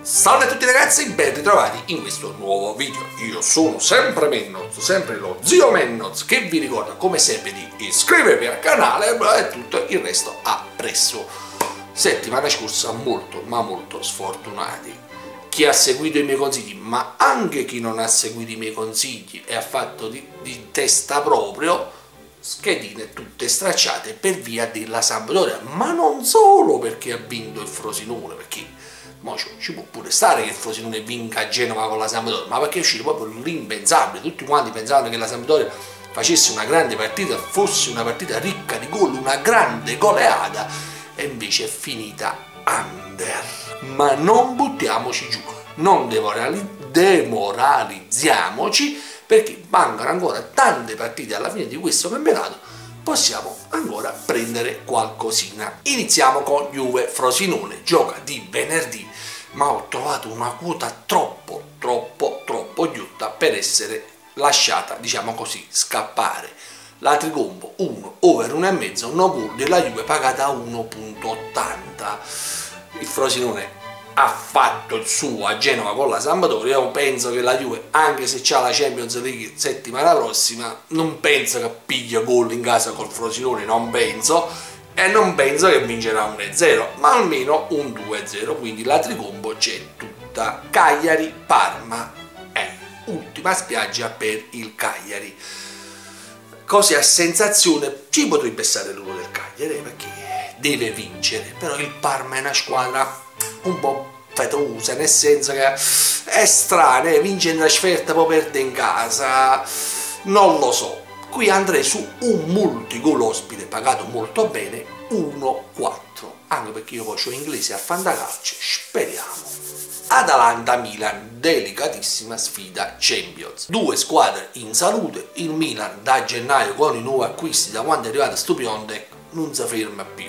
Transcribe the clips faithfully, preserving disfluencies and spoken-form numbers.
Salve a tutti ragazzi, ben ritrovati in questo nuovo video. Io sono sempre Mennoz, sempre lo zio Mennoz, che vi ricorda come sempre di iscrivervi al canale e tutto il resto appresso. Settimana scorsa molto ma molto sfortunati. Chi ha seguito i miei consigli, ma anche chi non ha seguito i miei consigli e ha fatto di, di testa proprio, schedine tutte stracciate per via della Sampdoria, ma non solo perché ha vinto il Frosinone, perché mo ci può pure stare che il Frosinone vinca a Genova con la Sampdoria, ma perché è uscito proprio l'impensabile. Tutti quanti pensavano che la Sampdoria facesse una grande partita, fosse una partita ricca di gol, una grande goleada, e invece è finita under. Ma non buttiamoci giù, non demoralizziamoci, perché mancano ancora tante partite alla fine di questo campionato, possiamo ancora prendere qualcosina. Iniziamo con Juve Frosinone, gioca di venerdì, ma ho trovato una quota troppo troppo troppo ghiotta per essere lasciata, diciamo così, scappare. La Tricombo uno, over uno e mezzo, no gol della Juve pagata a uno virgola ottanta. Il Frosinone ha fatto il suo a Genova con la Sampdoria. Io penso che la Juve, anche se c'ha la Champions League settimana prossima, non penso che piglia gol in casa col Frosinone, non penso, e non penso che vincerà uno a zero, ma almeno un due a zero, quindi la Tricombo c'è tutta. Cagliari-Parma è ultima spiaggia per il Cagliari. Così a sensazione ci potrebbe stare l'uno del Cagliari, perché deve vincere, però il Parma è una squadra un po' fetosa, nel senso che è strana, eh? Vince in trasferta poi perde in casa, non lo so. Qui andrei su un multigol ospite pagato molto bene, uno quattro, anche perché io poi ho inglese a fantacalcio, speriamo. Atalanta-Milan, delicatissima sfida Champions, due squadre in salute. Il Milan da gennaio con i nuovi acquisti, da quando è arrivato Stupiontek, non si ferma più.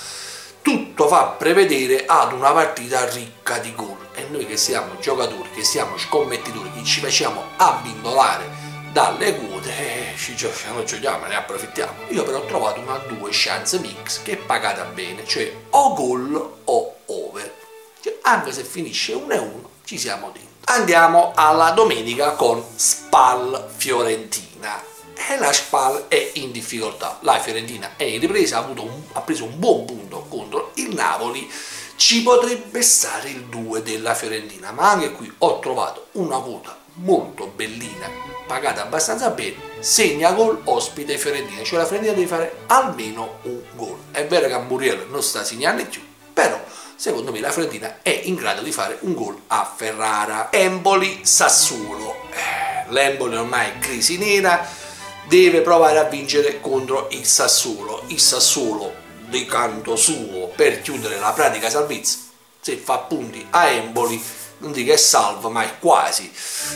Tutto fa prevedere ad una partita ricca di gol, e noi che siamo giocatori, che siamo scommettitori, che ci facciamo abbindolare dalle quote, eh, ci giochiamo, giochiamo, ne approfittiamo. Io però ho trovato una due chance mix che è pagata bene, cioè o gol o over, cioè, anche se finisce uno a uno ci siamo dentro. Andiamo alla domenica con Spal Fiorentina. E la Spal è in difficoltà, la Fiorentina è in ripresa, ha, avuto un, ha preso un buon punto contro il Napoli, ci potrebbe stare il due della Fiorentina, ma anche qui ho trovato una quota molto bellina, pagata abbastanza bene, segna gol ospite Fiorentina, cioè la Fiorentina deve fare almeno un gol. È vero che a Muriel non sta segnando più, però secondo me la Fiorentina è in grado di fare un gol a Ferrara. Empoli-Sassuolo, eh, l'Empoli ormai è crisi nera, deve provare a vincere contro il Sassuolo. Il Sassuolo di canto suo, per chiudere la pratica salvezza, se fa punti a Empoli, non dico è salvo, ma è quasi.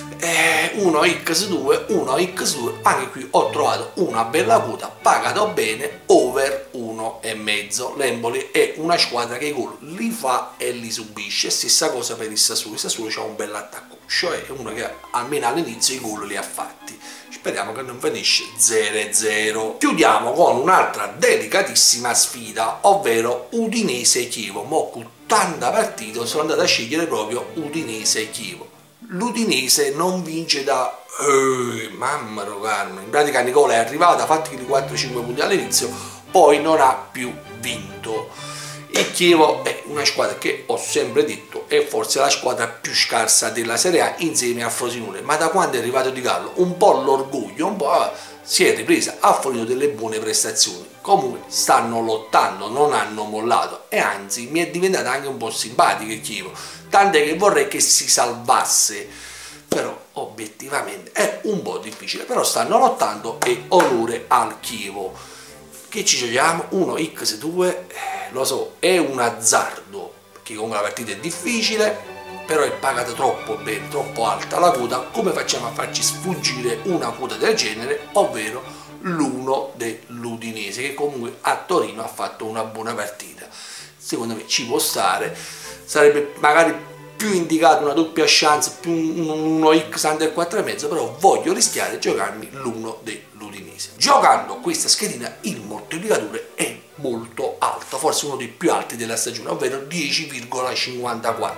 eh, uno a due, uno a due, anche qui ho trovato una bella quota, pagato bene, over uno e mezzo. L'Empoli è una squadra che i gol li fa e li subisce, stessa cosa per il Sassuolo. Il Sassuolo c'ha un bell'attacco, cioè uno che almeno all'inizio i gol li ha fatti. Speriamo che non finisce zero a zero. Chiudiamo con un'altra delicatissima sfida, ovvero Udinese-Chievo. Mo' con tanta partita sono andato a scegliere proprio Udinese-Chievo. L'Udinese non vince da... Eh, mamma carne, in pratica Nicola è arrivato, ha fatto i quattro cinque punti all'inizio, poi non ha più vinto. Il Chievo è una squadra che ho sempre detto è forse la squadra più scarsa della Serie A insieme a Frosinone, ma da quando è arrivato Di Gallo un po' l'orgoglio, un po' si è ripresa, ha fornito delle buone prestazioni. Comunque stanno lottando, non hanno mollato, e anzi mi è diventata anche un po' simpatica il Chievo, tant'è che vorrei che si salvasse, però obiettivamente è un po' difficile. Però stanno lottando e onore al Chievo. Che ci giochiamo? uno a due, eh, lo so, è un azzardo, perché comunque la partita è difficile, però è pagata troppo bene, troppo alta la quota. Come facciamo a farci sfuggire una quota del genere, ovvero l'uno dell'Udinese, che comunque a Torino ha fatto una buona partita? Secondo me ci può stare, sarebbe magari più indicato una doppia chance, più uno x under quattro e mezzo, però voglio rischiare di giocarmi l'uno dell'Udinese. Giocando questa schedina il moltiplicatore è molto alto, forse uno dei più alti della stagione, ovvero dieci virgola cinquantaquattro.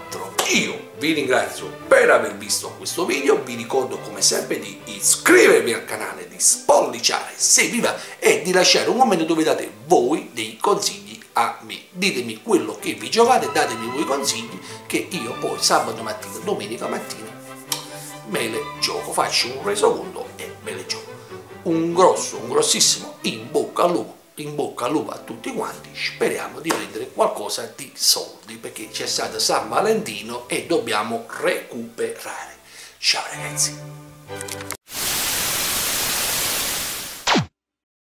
Io vi ringrazio per aver visto questo video, vi ricordo come sempre di iscrivervi al canale, di spolliciare se vi va e di lasciare un commento dove date voi dei consigli a me. Ditemi quello che vi giocate, datemi voi consigli che io poi sabato mattina, domenica mattina me le gioco, faccio un resoconto e me le gioco. Un grosso, un grossissimo in bocca al lupo. In bocca al lupo a tutti quanti, speriamo di prendere qualcosa di soldi perché c'è stato San Valentino e dobbiamo recuperare. Ciao ragazzi!